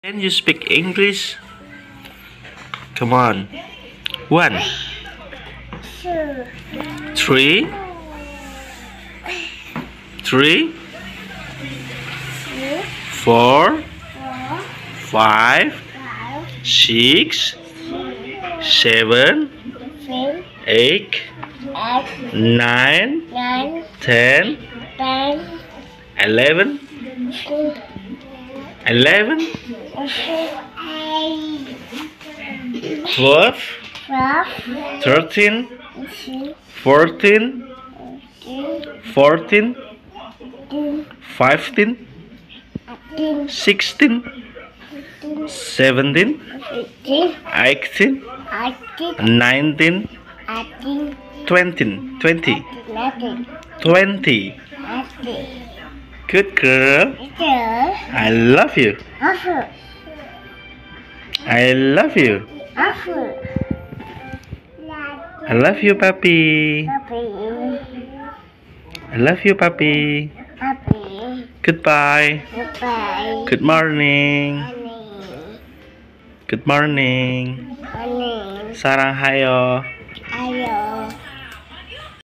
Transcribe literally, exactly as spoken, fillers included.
Can you speak English? Come on. One, two, three, three, three, four, four, five, five, six, six, seven, seven, eight, eight, nine, nine, ten, ten, eleven, twelve, eleven, eight, twelve, twelve, thirteen, thirteen, fourteen, fourteen, fifteen, eighteen, sixteen, seventeen, eighteen, eighteen, eighteen, nineteen, eighteen, twenty, twenty, nineteen, twenty. eighteen. Good girl. Girl, I love you. apple, I love you. apple, I love you, puppy. puppy, I love you, puppy. puppy, Goodbye. goodbye, Good morning. honey, Good morning. honey, Sarang hayo. ayo.